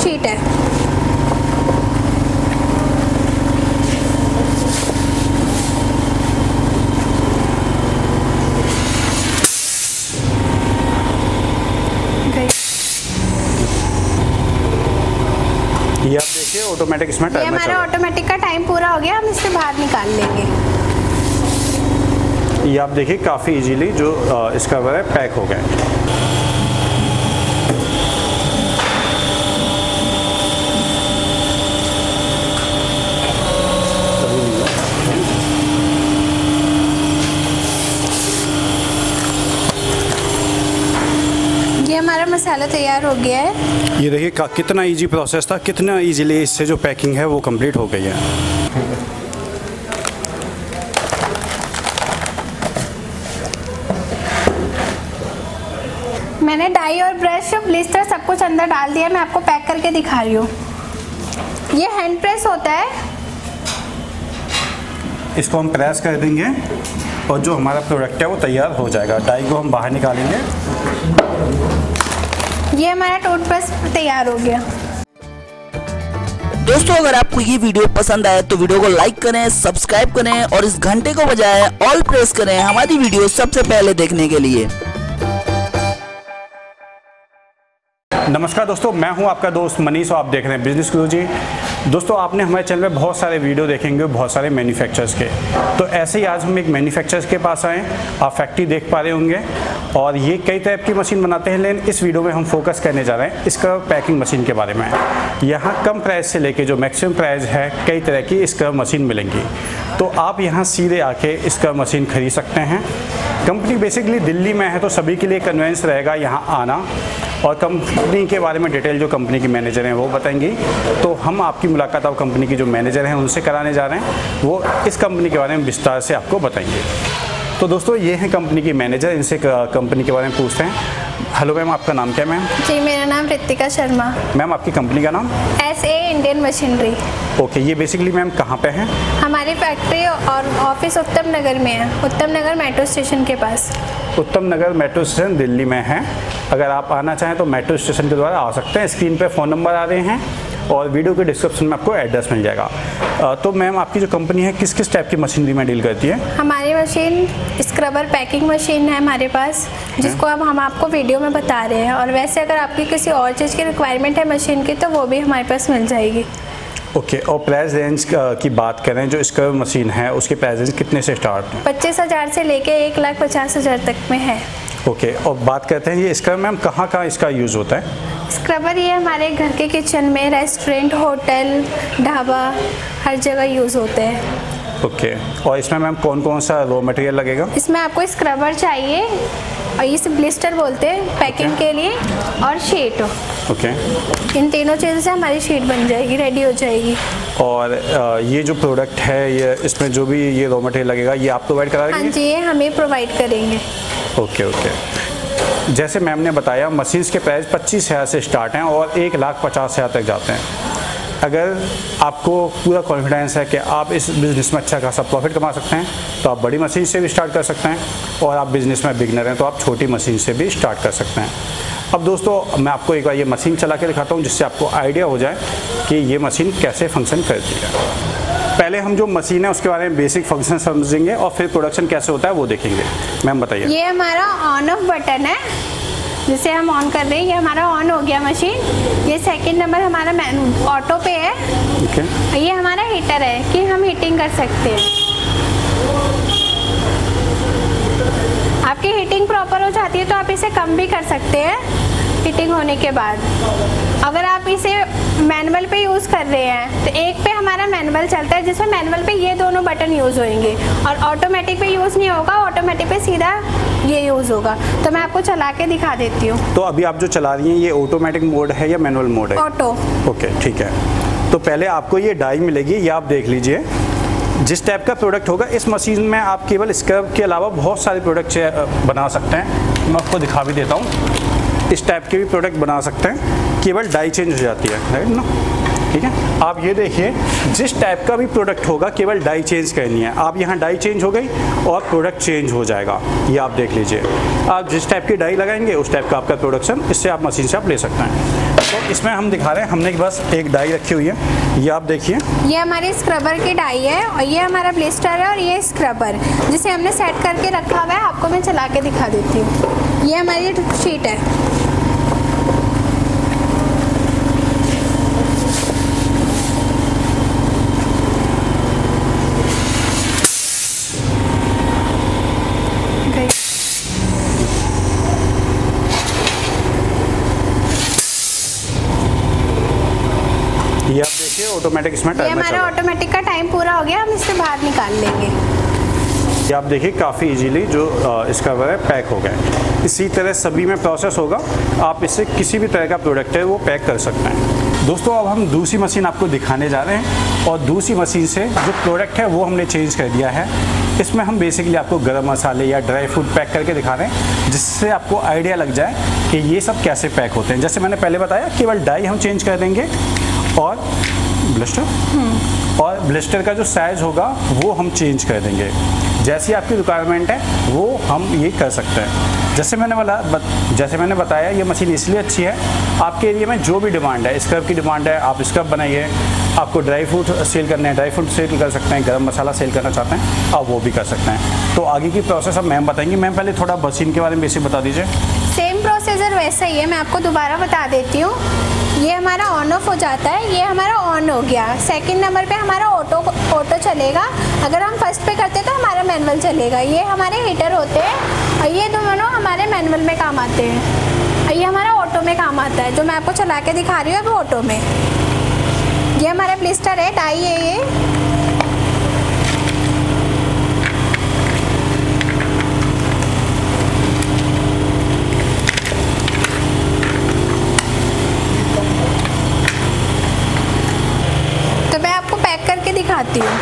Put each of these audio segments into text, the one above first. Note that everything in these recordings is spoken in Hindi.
शीट है। ये आप देखिए ऑटोमेटिक इसमें टाइमर ये हमारा ऑटोमेटिक का टाइम पूरा हो गया, हम इससे बाहर निकाल लेंगे। ये आप देखिए काफ़ी इजीली जो इसका है पैक हो गया। ये हमारा मसाला तैयार हो गया है। ये देखिए कितना इजी प्रोसेस था, कितना इजीली इससे जो पैकिंग है वो कंप्लीट हो गई है। मैंने डाई और ब्रश ब्लिस्टर सब कुछ अंदर डाल दिया। मैं आपको पैक करके दिखा रही हूँ। ये हैंड प्रेस होता है। इसको हम प्रेस कर देंगे और जो हमारा प्रोडक्ट है वो तैयार हो जाएगा। डाई को हम बाहर निकालेंगे। ये हमारा टूथपेस्ट तैयार हो गया। दोस्तों अगर आपको ये वीडियो पसंद आए तो वीडियो को लाइक करें, सब्सक्राइब करें और इस घंटे को बजाय ऑल प्रेस करें हमारी वीडियो सबसे पहले देखने के लिए। नमस्कार दोस्तों, मैं हूं आपका दोस्त मनीष और आप देख रहे हैं बिजनेस गुरुजी। दोस्तों आपने हमारे चैनल में बहुत सारे वीडियो देखेंगे, बहुत सारे मैन्युफैक्चरर्स के। तो ऐसे ही आज हम एक मैन्युफैक्चरर्स के पास आए। आप फैक्ट्री देख पा रहे होंगे और ये कई टाइप की मशीन बनाते हैं, लेकिन इस वीडियो में हम फोकस करने जा रहे हैं इसका पैकिंग मशीन के बारे में। यहाँ कम प्राइस से लेके जो मैक्सिमम प्राइस है, कई तरह की इसका मशीन मिलेंगी। तो आप यहाँ सीधे आके इसका मशीन खरीद सकते हैं। कंपनी बेसिकली दिल्ली में है तो सभी के लिए कन्वेंस रहेगा यहाँ आना। और कंपनी के बारे में डिटेल जो कंपनी की मैनेजर हैं वो बताएंगी। तो हम आपकी मुलाकात अब कंपनी की जो मैनेजर हैं उनसे कराने जा रहे हैं। वो इस कंपनी के बारे में विस्तार से आपको बताएंगे। तो दोस्तों ये हैं कंपनी की मैनेजर, इनसे कंपनी के बारे में पूछते हैं। हेलो मैम, आपका नाम क्या है मैम? जी मेरा नाम रितिका शर्मा। मैम आपकी कंपनी का नाम? SA इंडियन मशीनरी। ओके, ये बेसिकली मैम कहाँ पे है? हमारी फैक्ट्री और ऑफिस उत्तम नगर में है, उत्तम नगर मेट्रो स्टेशन के पास। उत्तम नगर मेट्रो स्टेशन दिल्ली में है। अगर आप आना चाहें तो मेट्रो स्टेशन के द्वारा आ सकते हैं। स्क्रीन पे फ़ोन नंबर आ रहे हैं और वीडियो के डिस्क्रिप्शन में आपको एड्रेस मिल जाएगा। तो मैम आपकी जो कंपनी है किस किस टाइप की मशीनरी में डील करती है? हमारी मशीन स्क्रबर पैकिंग मशीन है हमारे पास, जिसको अब हम आपको वीडियो में बता रहे हैं। और वैसे अगर आपकी किसी और चीज़ की रिक्वायरमेंट है मशीन की तो वो भी हमारे पास मिल जाएगी। ओके, और प्राइस रेंज की बात करें, जो स्क्रबर मशीन है उसके प्राइस रेंज कितने से स्टार्ट है? 25,000 से लेके 1,50,000 तक में है। ओके, और बात करते हैं ये स्क्रबर मैम कहाँ कहाँ इसका यूज़ होता है? स्क्रबर ये हमारे घर के किचन में, रेस्टोरेंट, होटल, ढाबा, हर जगह यूज़ होते हैं। ओके, और इसमें मैम कौन कौन सा रॉ मटेरियल लगेगा? इसमें आपको स्क्रबर चाहिए और इसे ब्लिस्टर बोलते हैं पैकिंग के लिए, और शीट। ओके, इन तीनों चीज़ों से हमारी शीट बन जाएगी, रेडी हो जाएगी। और ये जो प्रोडक्ट है ये इसमें जो भी ये रॉ मटेरियल लगेगा ये आप प्रोवाइड करा देंगे? हाँ जी, ये हमें प्रोवाइड करेंगे। ओके ओके, जैसे मैम ने बताया मशीन्स के प्राइस 25,000 से स्टार्ट हैं और 1,50,000 तक जाते हैं। अगर आपको पूरा कॉन्फिडेंस है कि आप इस बिज़नेस में अच्छा खासा प्रॉफिट कमा सकते हैं तो आप बड़ी मशीन से भी स्टार्ट कर सकते हैं, और आप बिज़नेस में बिगनर हैं तो आप छोटी मशीन से भी स्टार्ट कर सकते हैं। अब दोस्तों मैं आपको एक बार ये मशीन चला के दिखाता हूँ जिससे आपको आइडिया हो जाए कि ये मशीन कैसे फंक्शन करती है। पहले हम जो मशीन है उसके बारे में बेसिक फंक्शन समझेंगे और फिर प्रोडक्शन कैसे होता है वो देखेंगे। मैम बताइए। ये हमारा ऑन ऑफ बटन है, जिसे हम ऑन कर रहे हैं। ये हमारा ऑन हो गया मशीन। ये सेकंड नंबर हमारा ऑटो पे है। ओके, ये हमारा हीटर है कि हम हीटिंग कर सकते हैं। आपकी हीटिंग प्रॉपर हो जाती है तो आप इसे कम भी कर सकते हैं हीटिंग होने के बाद। अगर आप इसे मैनुअल पे यूज़ कर रहे हैं तो एक पे हमारा मैनुअल चलता है, जिसमें मैनुअल पे ये दोनों बटन यूज़ होंगे, और ऑटोमेटिक पे यूज़ नहीं होगा, ऑटोमेटिक पे सीधा ये यूज़ होगा। तो मैं आपको चला के दिखा देती हूँ। तो अभी आप जो चला रही हैं ये ऑटोमेटिक मोड है या मैनुअल मोड है? ऑटो। ओके ठीक है। तो पहले आपको ये डाई मिलेगी, ये आप देख लीजिए। जिस टाइप का प्रोडक्ट होगा इस मशीन में आप केवल स्क्रब के अलावा बहुत सारे प्रोडक्ट बना सकते हैं। मैं आपको दिखा भी देता हूँ। इस टाइप के भी प्रोडक्ट बना सकते हैं, केवल डाई चेंज हो जाती है, राइट ना? ठीक है, आप ये देखिए जिस टाइप का भी प्रोडक्ट होगा केवल डाई चेंज करनी है। आप यहाँ डाई चेंज हो गई और प्रोडक्ट चेंज हो जाएगा। ये आप देख लीजिए, आप जिस टाइप की डाई लगाएंगे उस टाइप का आपका प्रोडक्शन इससे आप मशीन से आप ले सकते हैं। तो इसमें हम दिखा रहे हैं, हमने बस एक डाई रखी हुई है, ये आप देखिए। ये हमारी स्क्रबर की डाई है और ये हमारा ब्लिस्टर है और ये स्क्रबर जिसे हमने सेट करके रखा हुआ है। आपको मैं चला के दिखा देती हूँ। ये हमारी शीट है। ये आप देखिए ऑटोमेटिक इसमें ये हमारा ऑटोमेटिक का टाइम पूरा हो गया, हम इससे बाहर निकाल लेंगे। ये आप देखिए काफ़ी इजीली जो इसका है पैक हो गया। इसी तरह सभी में प्रोसेस होगा, आप इससे किसी भी तरह का प्रोडक्ट है वो पैक कर सकते हैं। दोस्तों अब हम दूसरी मशीन आपको दिखाने जा रहे हैं और दूसरी मशीन से जो प्रोडक्ट है वो हमने चेंज कर दिया है। इसमें हम बेसिकली आपको गरम मसाले या ड्राई फ्रूट पैक करके दिखा रहे हैं, जिससे आपको आइडिया लग जाए कि ये सब कैसे पैक होते हैं। जैसे मैंने पहले बताया, केवल डाई हम चेंज कर देंगे और ब्लिस्टर का जो साइज़ होगा वो हम चेंज कर देंगे। जैसी आपकी रिक्वायरमेंट है वो हम ये कर सकते हैं। जैसे मैंने बताया, ये मशीन इसलिए अच्छी है, आपके एरिया में जो भी डिमांड है, स्क्रब की डिमांड है, आप स्क्रब बनाइए। आपको ड्राई फ्रूट सेल करने हैं, ड्राई फ्रूट सेल कर सकते हैं। गरम मसाला सेल करना चाहते हैं, आप वो भी कर सकते हैं। तो आगे की प्रोसेस अब मैम बताएंगी। मैम पहले थोड़ा मशीन के बारे में बेसिक बता दीजिए। सेम प्रोसीजर वैसा ही है, मैं आपको दोबारा बता देती हूँ। ये हमारा ऑन ऑफ हो जाता है, ये हमारा ऑन हो गया। सेकंड नंबर पे हमारा ऑटो चलेगा। अगर हम फर्स्ट पे करते तो हमारा मैनुअल चलेगा। ये हमारे हीटर होते हैं और ये दोनों हमारे मैनुअल में काम आते हैं। और ये हमारा ऑटो में काम आता है, जो मैं आपको चला के दिखा रही हूँ अभी ऑटो में। ये हमारा ब्लिस्टर है, डाई है ये। दिखाती हूँ।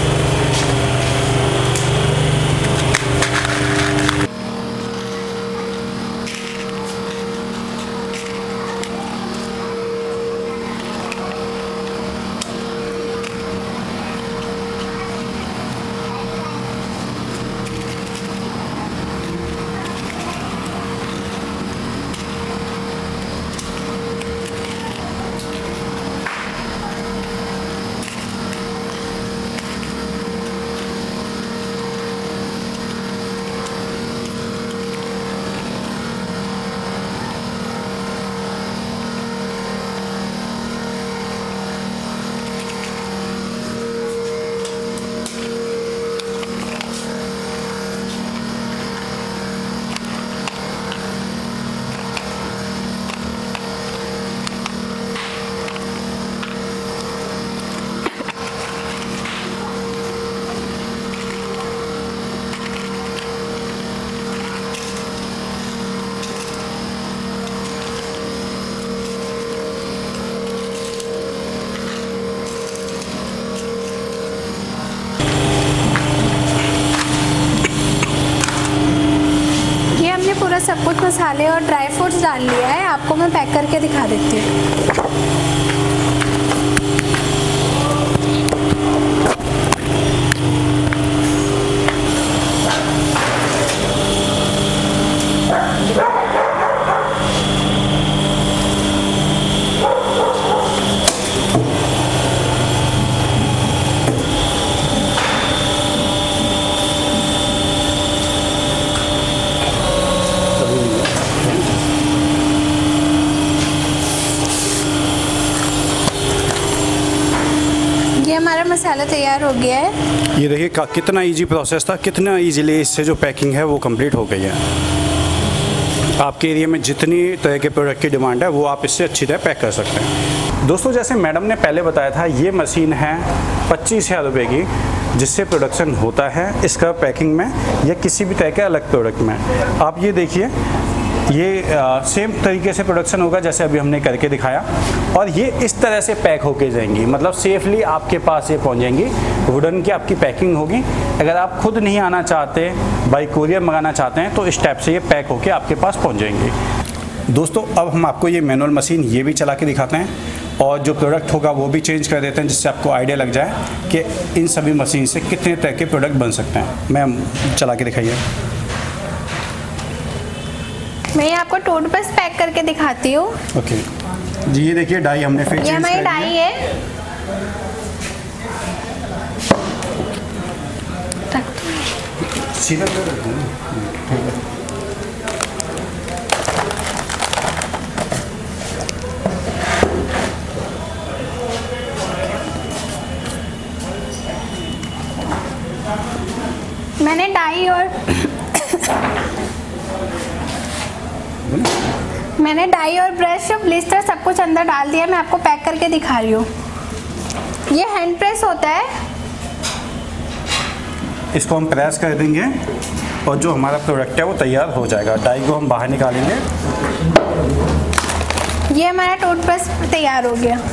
पूरा सब कुछ मसाले और ड्राई फ्रूट्स डाल लिया है। आपको मैं पैक करके दिखा देती हूँ। हमारा मसाला तैयार हो गया है। ये देखिए कितना इजी प्रोसेस था, कितना इजीली इससे जो पैकिंग है वो कंप्लीट हो गई है। आपके एरिया में जितनी तरह के प्रोडक्ट की डिमांड है वो आप इससे अच्छी तरह पैक कर सकते हैं। दोस्तों जैसे मैडम ने पहले बताया था, ये मशीन है 25,000 रुपये की, जिससे प्रोडक्शन होता है इसका पैकिंग में या किसी भी तरह के अलग प्रोडक्ट में। आप ये देखिए, ये सेम तरीके से प्रोडक्शन होगा जैसे अभी हमने करके दिखाया, और ये इस तरह से पैक होके जाएंगी, मतलब सेफली आपके पास ये पहुंच जाएंगी। वुडन की आपकी पैकिंग होगी। अगर आप खुद नहीं आना चाहते, बाई कोरियर मंगाना चाहते हैं, तो इस टाइप से ये पैक होके आपके पास पहुंच जाएंगी। दोस्तों अब हम आपको ये मैनुअल मशीन ये भी चला के दिखाते हैं और जो प्रोडक्ट होगा वो भी चेंज कर देते हैं, जिससे आपको आइडिया लग जाए कि इन सभी मशीन से कितने तरह के प्रोडक्ट बन सकते हैं। मैम चला के दिखाइए। मैं आपको टूथपेस्ट पैक करके दिखाती हूँ। ओके। जी ये देखिए डाई हमने फिर ये चेंज हमारी कर डाई दी है। सीधा कर देते हैं। ठीक है। मैंने डाई और मैंने डाई और ब्रश ब्लिस्टर सब कुछ अंदर डाल दिया। मैं आपको पैक करके दिखा रही हूँ। ये हैंड प्रेस होता है। इसको हम प्रेस कर देंगे और जो हमारा प्रोडक्ट है वो तैयार हो जाएगा। डाई को हम बाहर निकालेंगे। ये हमारा टूथब्रश तैयार हो गया।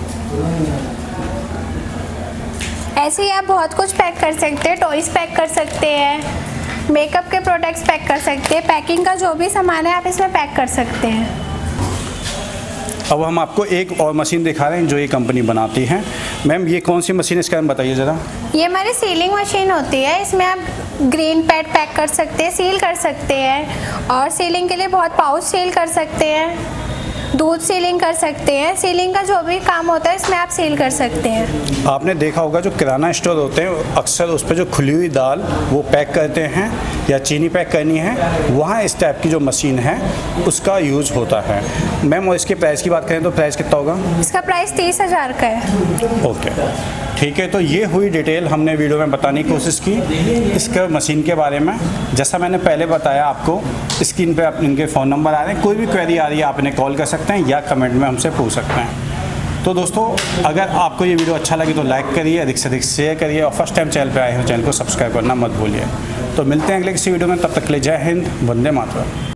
ऐसे ही आप बहुत कुछ पैक कर सकते हैं। टॉयज पैक कर सकते हैं, मेकअप के प्रोडक्ट्स पैक कर सकते हैं। पैकिंग का जो भी सामान है आप इसमें पैक कर सकते हैं। अब हम आपको एक और मशीन दिखा रहे हैं जो ये कंपनी बनाती है। मैम ये कौन सी मशीन है, इसका नाम बताइए ज़रा। ये हमारी सीलिंग मशीन होती है। इसमें आप ग्रीन पैड पैक कर सकते हैं, सील कर सकते हैं, और सीलिंग के लिए बहुत पाउच सील कर सकते हैं, दूध सीलिंग कर सकते हैं। सीलिंग का जो भी काम होता है इसमें आप सील कर सकते हैं। आपने देखा होगा जो किराना स्टोर होते हैं अक्सर उस पर जो खुली हुई दाल वो पैक करते हैं या चीनी पैक करनी है, वहाँ इस टाइप की जो मशीन है उसका यूज होता है। मैम और इसके प्राइस की बात करें तो प्राइस कितना होगा? इसका प्राइस 30,000 का है। ओके ठीक है। तो ये हुई डिटेल हमने वीडियो में बताने की कोशिश की इसके मशीन के बारे में। जैसा मैंने पहले बताया आपको, स्क्रीन पे आप इनके फ़ोन नंबर आ रहे हैं। कोई भी क्वेरी आ रही है आप इन्हें कॉल कर सकते हैं या कमेंट में हमसे पूछ सकते हैं। तो दोस्तों अगर आपको ये वीडियो अच्छा लगे तो लाइक करिए, अधिक से अधिक शेयर करिए, और फर्स्ट टाइम चैनल पर आए हो चैनल को सब्सक्राइब करना मत भूलिए। तो मिलते हैं अगले किसी वीडियो में, तब तक के लिए जय हिंद, वंदे मातरम।